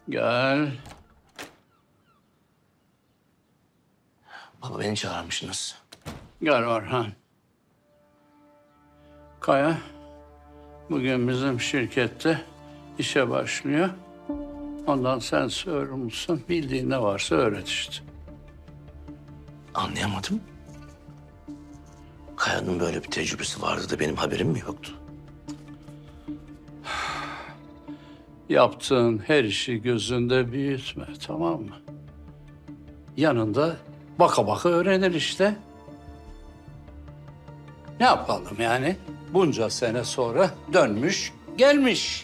Gel. Baba beni çağırmışsınız. Gel Orhan. Kaya bugün bizim şirkette işe başlıyor. Ondan sen sorumlusun. Bildiğin ne varsa öğret işte. Anlayamadım. Kaya'nın böyle bir tecrübesi vardı da benim haberim mi yoktu? Yaptığın her işi gözünde büyütme, tamam mı? Yanında baka baka öğrenir işte. Ne yapalım yani? Bunca sene sonra dönmüş, gelmiş.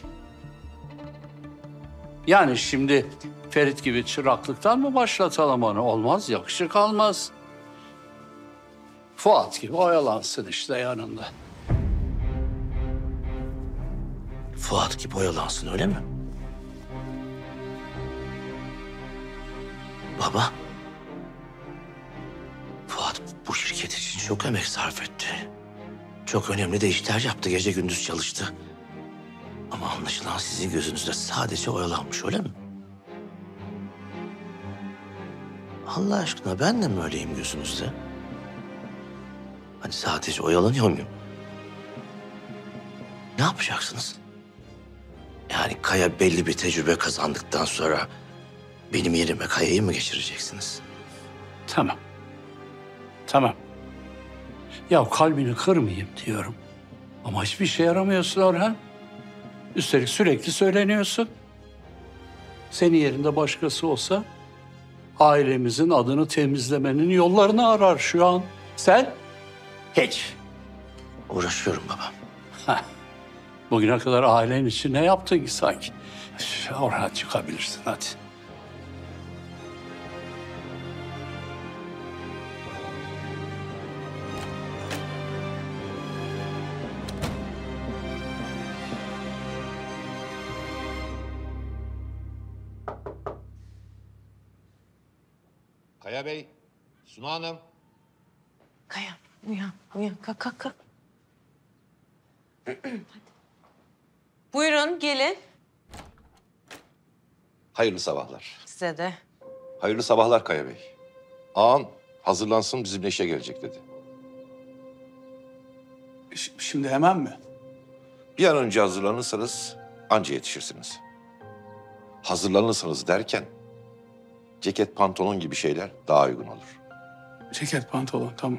Yani şimdi Ferit gibi çıraklıktan mı başlatalım onu? Olmaz, yakışık almaz. Fuat gibi oyalansın işte yanında. Fuat gibi oyalansın öyle mi? Baba. Fuat bu şirket için çok emek sarf etti. Çok önemli de işler yaptı. Gece gündüz çalıştı. Ama anlaşılan sizin gözünüzde sadece oyalanmış öyle mi? Allah aşkına ben de mi öyleyim gözünüzde? Hani sadece oyalanıyor muyum? Ne yapacaksınız? Yani Kaya belli bir tecrübe kazandıktan sonra benim yerime Kaya'yı mı geçireceksiniz? Tamam. Tamam. Ya kalbini kırmayayım diyorum. Ama hiçbir şey yaramıyorsun Orhan. Üstelik sürekli söyleniyorsun. Senin yerinde başkası olsa ailemizin adını temizlemenin yollarını arar şu an. Sen hiç. Uğraşıyorum baba. Bugüne kadar ailen için ne yaptın ki sanki? Orhan çıkabilirsin hadi. Kaya Bey, Suna Hanım. Kaya uyan, uyan. Kalk, kalk, kalk. Hadi. Buyurun gelin. Hayırlı sabahlar. Size de. Hayırlı sabahlar Kaya Bey. Ağam hazırlansın bizimle işe gelecek dedi. Şimdi hemen mi? Bir an önce hazırlanırsanız anca yetişirsiniz. Hazırlanırsanız derken ceket, pantolon gibi şeyler daha uygun olur. Ceket, pantolon, tamam.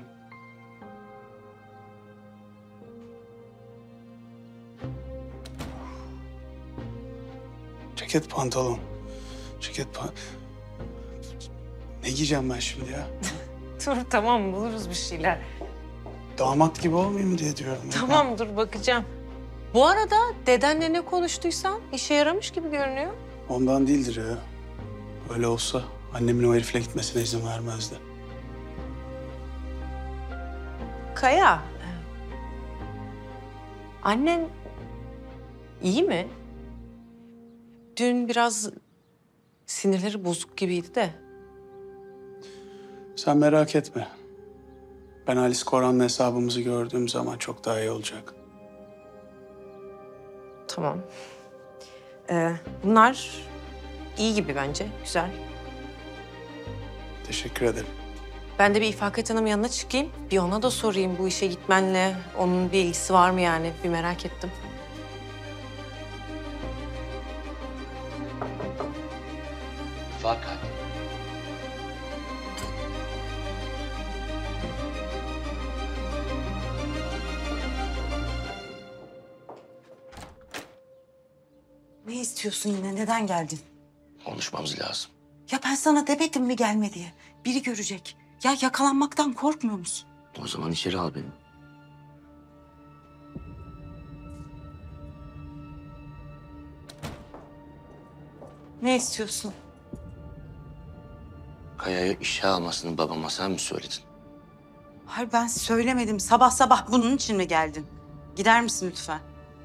Ceket, pantolon. Ne giyeceğim ben şimdi ya? Dur tamam buluruz bir şeyler. Damat gibi olmayayım diye diyorum. Tamam dur bakacağım. Bu arada dedenle ne konuştuysan işe yaramış gibi görünüyor. Ondan değildir ya. Öyle olsa annemin o herifle gitmesine izin vermezdi. Kaya. Annen iyi mi? Dün biraz sinirleri bozuk gibiydi de. Sen merak etme. Ben Halis Koran'la hesabımızı gördüğüm zaman çok daha iyi olacak. Tamam. Bunlar iyi gibi bence. Güzel. Teşekkür ederim. Ben de bir İfaket Hanım yanına çıkayım. Bir ona da sorayım bu işe gitmenle onun bir ilgisi var mı yani? Bir merak ettim. Fakat Ne istiyorsun yine? Neden geldin? konuşmamız lazım. Ya ben sana demedim mi gelme diye. Biri görecek. Ya yakalanmaktan korkmuyor musun? O zaman içeri al beni. Ne istiyorsun? Kaya'yı işe almasını babama sen mi söyledin? Hayır ben söylemedim. Sabah sabah bunun için mi geldin? Gider misin lütfen?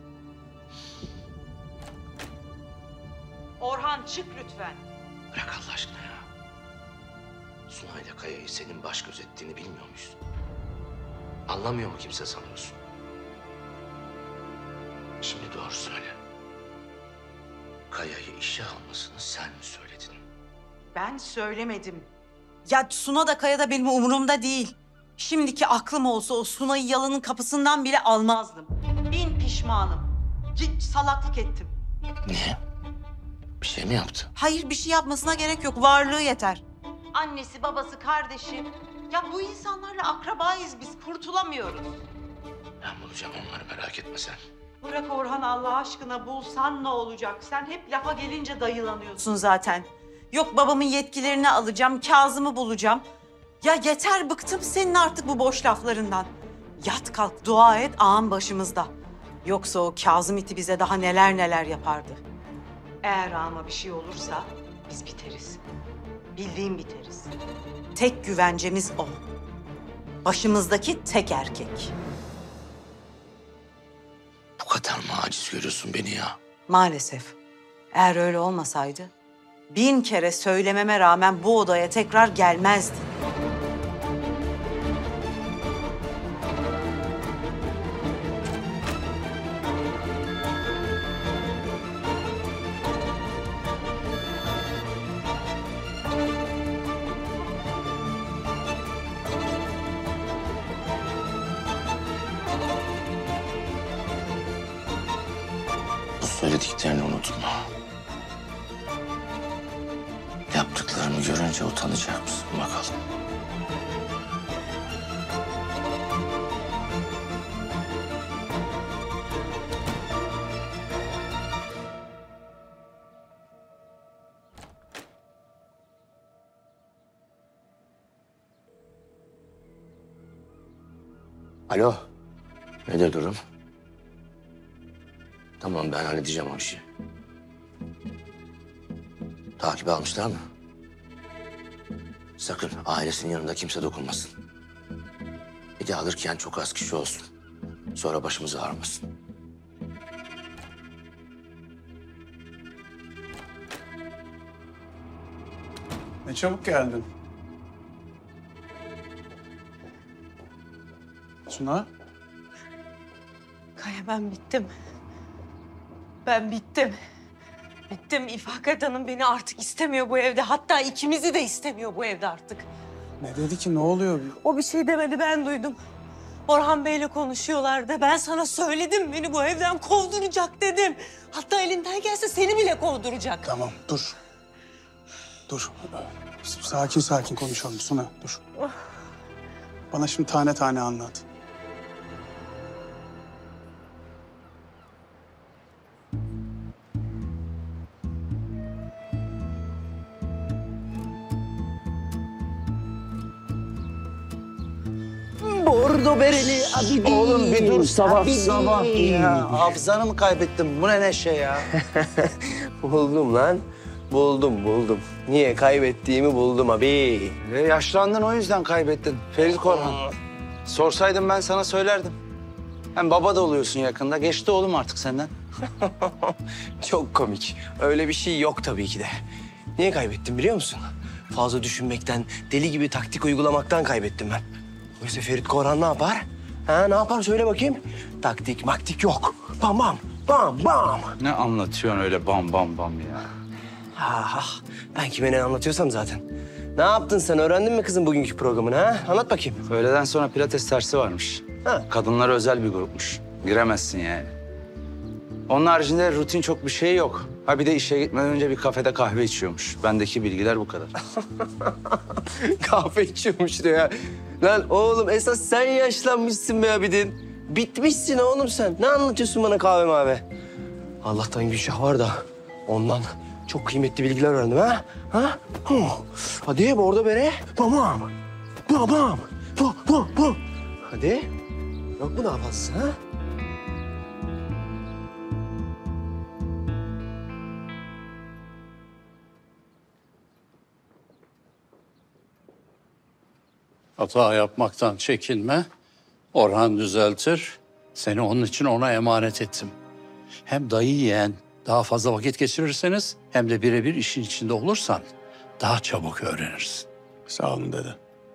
Orhan çık lütfen. Bırak Allah aşkına ya. Suna ile Kaya'yı senin baş gözettiğini bilmiyor muyuz? Anlamıyor mu kimse sanıyorsun? Şimdi doğru söyle. Kaya'yı işe almasını sen mi söyledin? Ben söylemedim. Ya Suna da Kaya da benim umurumda değil. Şimdiki aklım olsa o Suna'yı Yalan'ın kapısından bile almazdım. Bin pişmanım. Salaklık ettim. Niye? Bir şey mi yaptı? Hayır, bir şey yapmasına gerek yok. Varlığı yeter. Annesi, babası, kardeşi. Ya bu insanlarla akrabayız biz. Kurtulamıyoruz. Ben bulacağım onları, merak etme sen. Bırak Orhan, Allah aşkına bulsan ne olacak? Sen hep lafa gelince dayılanıyorsun zaten. Yok babamın yetkilerini alacağım, Kazım'ı bulacağım. Ya yeter, bıktım senin artık bu boş laflarından. Yat kalk, dua et, ağam başımızda. Yoksa o Kazım iti bize daha neler neler yapardı. Eğer ağama bir şey olursa biz biteriz. Bildiğim biteriz. Tek güvencemiz o. Başımızdaki tek erkek. Bu kadar mı aciz görüyorsun beni ya? Maalesef. Eğer öyle olmasaydı 1000 kere söylememe rağmen bu odaya tekrar gelmezdi. Bu söylediklerini unutma. Yaptıklarını görünce utanacak mısın bakalım? Alo. Nedir durum? Tamam, ben halledeceğim o işi. Takibe almışlar mı? Sakın ailesinin yanında kimse dokunmasın. Bir de alırken çok az kişi olsun. Sonra başımız ağrımasın. Ne çabuk geldin. Suna, Kaya, ben bittim. Ben bittim. Bittim. İfakat Hanım beni artık istemiyor bu evde. Hatta ikimizi de istemiyor bu evde artık. ne dedi ki, ne oluyor? O bir şey demedi, ben duydum. Orhan Bey'le konuşuyorlardı. Ben sana söyledim, beni bu evden kovduracak dedim. Hatta elinden gelse seni bile kovduracak. Tamam, dur. Dur. Sakin sakin konuşalım Suna, dur. Bana şimdi tane tane anlat. Bordo bereli abidi. Oğlum bir dur, sabah Abidi. sabah ya. Hafızanı mı kaybettin? Bu ne neşe ya? Buldum lan. Buldum. Niye kaybettiğimi buldum abi. Yaşlandın, o yüzden kaybettin. Ferit Korhan. Sorsaydım ben sana söylerdim. Hem baba da oluyorsun yakında. Geçti oğlum artık senden. Çok komik. Öyle bir şey yok tabii ki de. Niye kaybettim biliyor musun? Fazla düşünmekten, deli gibi taktik uygulamaktan kaybettim ben. Oysa Ferit Korhan ne yapar? Ha, ne yapar söyle bakayım. Taktik maktik yok. Bam bam, bam bam. Ne anlatıyorsun öyle bam bam bam ya? Ah, ben kime ne anlatıyorsam zaten. Ne yaptın sen? Öğrendin mi kızım bugünkü programını ha? Anlat bakayım. Öğleden sonra pilates dersi varmış. Ha. Kadınlara özel bir grupmuş. Giremezsin yani. Onun haricinde rutin çok bir şey yok. Ha bir de işe gitmeden önce bir kafede kahve içiyormuş. Bendeki bilgiler bu kadar. Kahve içiyormuş diyor ya. Lan oğlum esas sen yaşlanmışsın be abidin. Bitmişsin oğlum sen. Ne anlatıyorsun bana kahve mavi? Allah'tan Gülşah var da ondan çok kıymetli bilgiler öğrendim ha. Ha? Hadi bordo bere. Bam. Bam. Bu. Hadi. Yok mu daha fazlası ha? Hata yapmaktan çekinme. Orhan düzeltir. Seni onun için ona emanet ettim. Hem dayı yeğen daha fazla vakit geçirirseniz hem de birebir işin içinde olursan daha çabuk öğrenirsin. Sağ olun dede.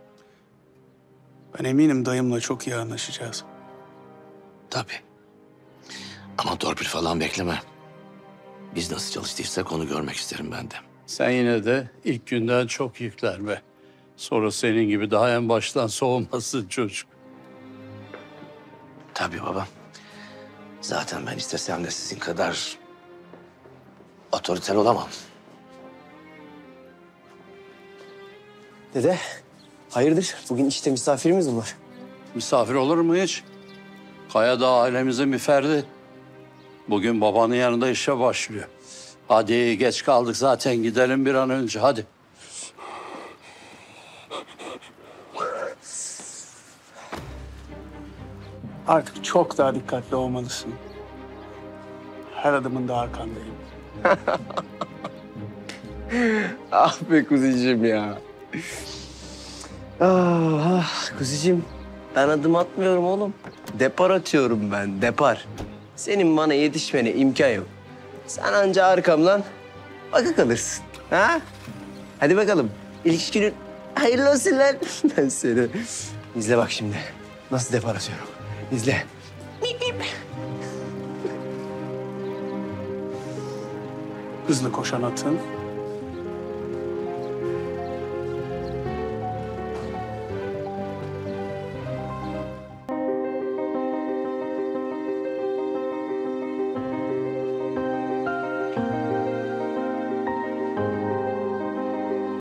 Ben eminim dayımla çok iyi anlaşacağız. Tabii. Ama torpil falan bekleme. Biz nasıl çalıştıysak onu görmek isterim ben de. Sen yine de ilk günden çok yüklenme. Sonra senin gibi daha en baştan soğumasın çocuk. Tabii baba. Zaten ben istesem de sizin kadar otoriter olamam. Dede, hayırdır? Bugün işte misafirimiz mi var? Misafir olur mu hiç? Kaya da ailemizin bir ferdi. Bugün babanın yanında işe başlıyor. Hadi geç kaldık zaten, gidelim bir an önce hadi. Artık çok daha dikkatli olmalısın. Her adımında arkandayım. Ah be kuzicim ya. Kuzicim, ben adım atmıyorum oğlum. Depar atıyorum ben, depar. Senin bana yetişmene imkan yok. Sen anca arkamdan baka kalırsın. Ha? Hadi bakalım. İlk günün hayırlı olsun lan. Ben seni. İzle bak şimdi. Nasıl depar atıyorum. İzle. Hızlı koşan atın